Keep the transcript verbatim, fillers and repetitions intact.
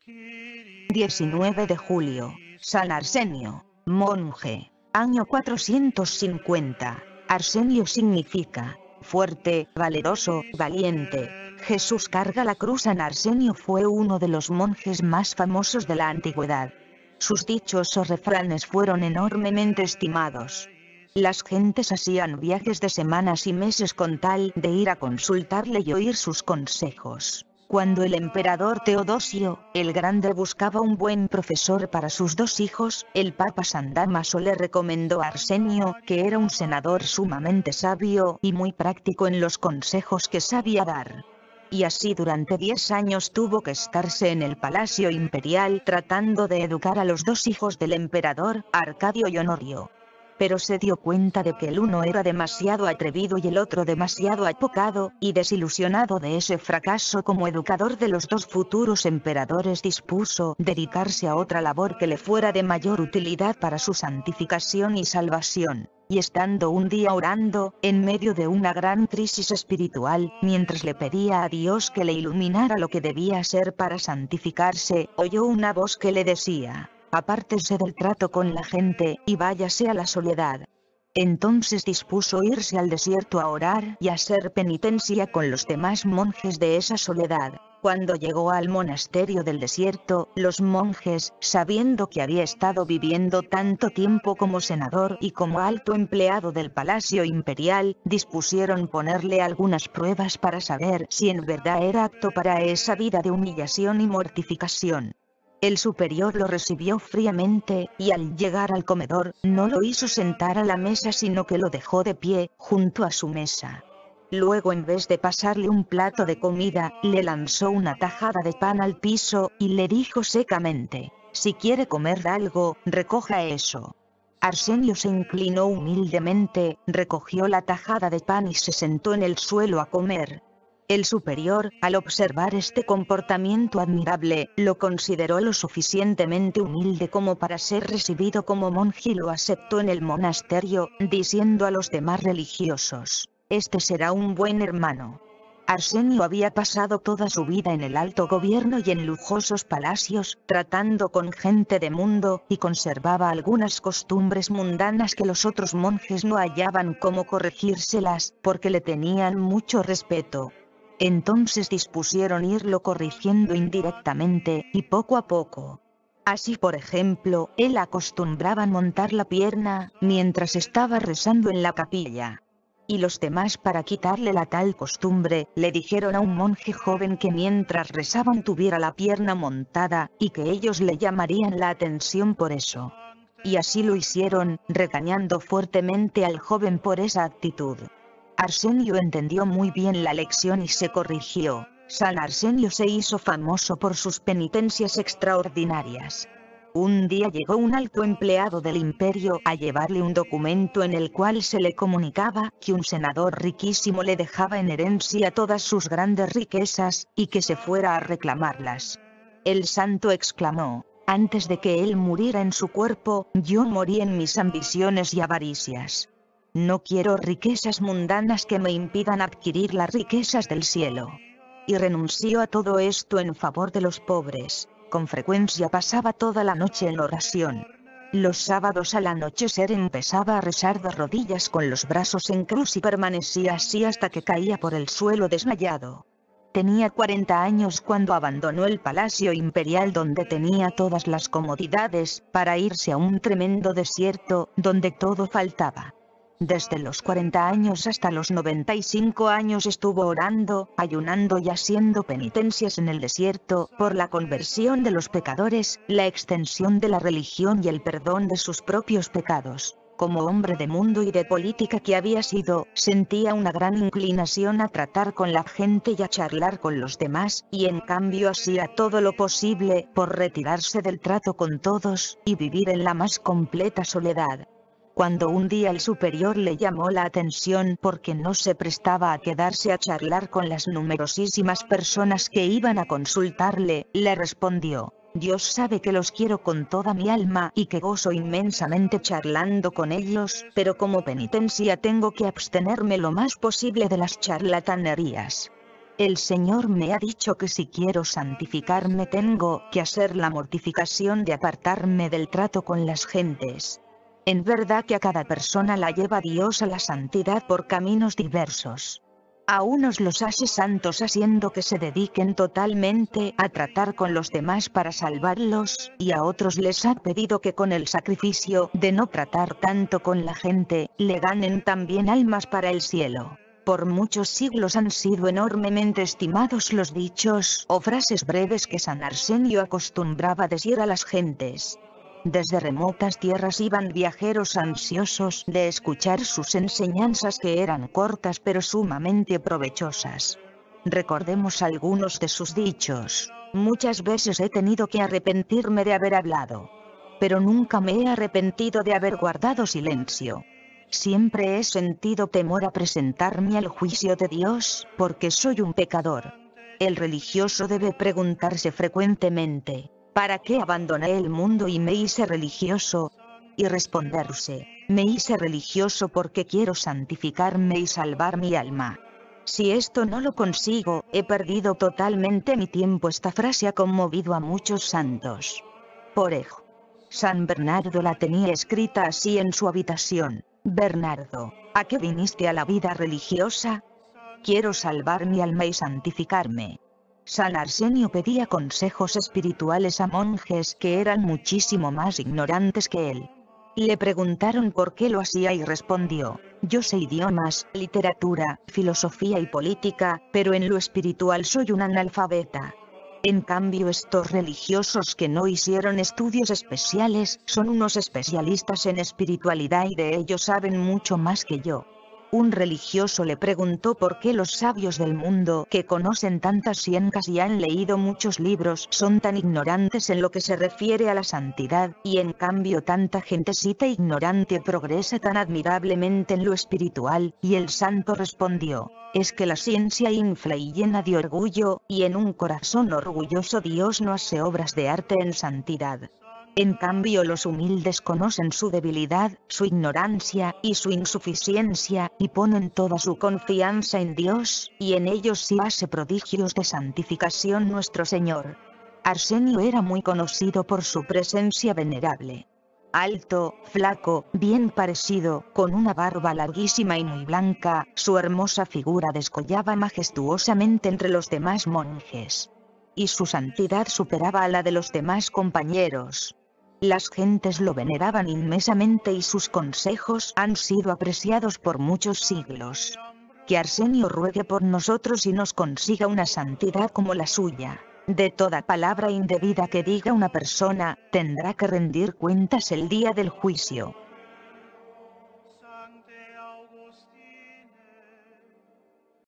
diecinueve de julio, San Arsenio, monje, año cuatrocientos cincuenta. Arsenio significa fuerte, valeroso, valiente. Jesús carga la cruz. San Arsenio fue uno de los monjes más famosos de la antigüedad. Sus dichos o refranes fueron enormemente estimados. Las gentes hacían viajes de semanas y meses con tal de ir a consultarle y oír sus consejos. Cuando el emperador Teodosio el Grande buscaba un buen profesor para sus dos hijos, el Papa San Dámaso le recomendó a Arsenio, que era un senador sumamente sabio y muy práctico en los consejos que sabía dar. Y así durante diez años tuvo que estarse en el palacio imperial tratando de educar a los dos hijos del emperador, Arcadio y Honorio. Pero se dio cuenta de que el uno era demasiado atrevido y el otro demasiado apocado, y desilusionado de ese fracaso como educador de los dos futuros emperadores dispuso dedicarse a otra labor que le fuera de mayor utilidad para su santificación y salvación. Y estando un día orando, en medio de una gran crisis espiritual, mientras le pedía a Dios que le iluminara lo que debía hacer para santificarse, oyó una voz que le decía: apártese del trato con la gente, y váyase a la soledad. Entonces dispuso irse al desierto a orar y hacer penitencia con los demás monjes de esa soledad. Cuando llegó al monasterio del desierto, los monjes, sabiendo que había estado viviendo tanto tiempo como senador y como alto empleado del palacio imperial, dispusieron ponerle algunas pruebas para saber si en verdad era apto para esa vida de humillación y mortificación. El superior lo recibió fríamente, y al llegar al comedor, no lo hizo sentar a la mesa sino que lo dejó de pie, junto a su mesa. Luego, en vez de pasarle un plato de comida, le lanzó una tajada de pan al piso, y le dijo secamente: si quiere comer algo, recoja eso. Arsenio se inclinó humildemente, recogió la tajada de pan y se sentó en el suelo a comer. El superior, al observar este comportamiento admirable, lo consideró lo suficientemente humilde como para ser recibido como monje y lo aceptó en el monasterio, diciendo a los demás religiosos: este será un buen hermano. Arsenio había pasado toda su vida en el alto gobierno y en lujosos palacios, tratando con gente de mundo, y conservaba algunas costumbres mundanas que los otros monjes no hallaban cómo corregírselas, porque le tenían mucho respeto. Entonces dispusieron irlo corrigiendo indirectamente, y poco a poco. Así, por ejemplo, él acostumbraba montar la pierna, mientras estaba rezando en la capilla. Y los demás, para quitarle la tal costumbre, le dijeron a un monje joven que mientras rezaban tuviera la pierna montada, y que ellos le llamarían la atención por eso. Y así lo hicieron, regañando fuertemente al joven por esa actitud. Arsenio entendió muy bien la lección y se corrigió. San Arsenio se hizo famoso por sus penitencias extraordinarias. Un día llegó un alto empleado del imperio a llevarle un documento en el cual se le comunicaba que un senador riquísimo le dejaba en herencia todas sus grandes riquezas, y que se fuera a reclamarlas. El santo exclamó: antes de que él muriera en su cuerpo, yo morí en mis ambiciones y avaricias. No quiero riquezas mundanas que me impidan adquirir las riquezas del cielo. Y renunció a todo esto en favor de los pobres. Con frecuencia pasaba toda la noche en oración. Los sábados al anochecer empezaba a rezar de rodillas con los brazos en cruz y permanecía así hasta que caía por el suelo desmayado. Tenía cuarenta años cuando abandonó el palacio imperial donde tenía todas las comodidades, para irse a un tremendo desierto, donde todo faltaba. Desde los cuarenta años hasta los noventa y cinco años estuvo orando, ayunando y haciendo penitencias en el desierto, por la conversión de los pecadores, la extensión de la religión y el perdón de sus propios pecados. Como hombre de mundo y de política que había sido, sentía una gran inclinación a tratar con la gente y a charlar con los demás, y en cambio hacía todo lo posible por retirarse del trato con todos, y vivir en la más completa soledad. Cuando un día el superior le llamó la atención porque no se prestaba a quedarse a charlar con las numerosísimas personas que iban a consultarle, le respondió: Dios sabe que los quiero con toda mi alma y que gozo inmensamente charlando con ellos, pero como penitencia tengo que abstenerme lo más posible de las charlatanerías. El Señor me ha dicho que si quiero santificarme tengo que hacer la mortificación de apartarme del trato con las gentes. En verdad que a cada persona la lleva Dios a la santidad por caminos diversos. A unos los hace santos haciendo que se dediquen totalmente a tratar con los demás para salvarlos, y a otros les ha pedido que con el sacrificio de no tratar tanto con la gente, le ganen también almas para el cielo. Por muchos siglos han sido enormemente estimados los dichos o frases breves que San Arsenio acostumbraba decir a las gentes. Desde remotas tierras iban viajeros ansiosos de escuchar sus enseñanzas que eran cortas pero sumamente provechosas. Recordemos algunos de sus dichos. Muchas veces he tenido que arrepentirme de haber hablado, pero nunca me he arrepentido de haber guardado silencio. Siempre he sentido temor a presentarme al juicio de Dios, porque soy un pecador. El religioso debe preguntarse frecuentemente: ¿para qué abandoné el mundo y me hice religioso? Y responderse: me hice religioso porque quiero santificarme y salvar mi alma. Si esto no lo consigo, he perdido totalmente mi tiempo. Esta frase ha conmovido a muchos santos. Por ejemplo, San Bernardo la tenía escrita así en su habitación: Bernardo, ¿a qué viniste a la vida religiosa? Quiero salvar mi alma y santificarme. San Arsenio pedía consejos espirituales a monjes que eran muchísimo más ignorantes que él. Le preguntaron por qué lo hacía y respondió: yo sé idiomas, literatura, filosofía y política, pero en lo espiritual soy un analfabeta. En cambio estos religiosos que no hicieron estudios especiales son unos especialistas en espiritualidad y de ello saben mucho más que yo. Un religioso le preguntó por qué los sabios del mundo, que conocen tantas ciencias y han leído muchos libros, son tan ignorantes en lo que se refiere a la santidad, y en cambio tanta gentecita ignorante progresa tan admirablemente en lo espiritual, y el santo respondió: es que la ciencia infla y llena de orgullo, y en un corazón orgulloso Dios no hace obras de arte en santidad. En cambio los humildes conocen su debilidad, su ignorancia y su insuficiencia, y ponen toda su confianza en Dios, y en ellos sí hace prodigios de santificación nuestro Señor. Arsenio era muy conocido por su presencia venerable. Alto, flaco, bien parecido, con una barba larguísima y muy blanca, su hermosa figura descollaba majestuosamente entre los demás monjes. Y su santidad superaba a la de los demás compañeros. Las gentes lo veneraban inmensamente y sus consejos han sido apreciados por muchos siglos. Que Arsenio ruegue por nosotros y nos consiga una santidad como la suya. De toda palabra indebida que diga una persona, tendrá que rendir cuentas el día del juicio.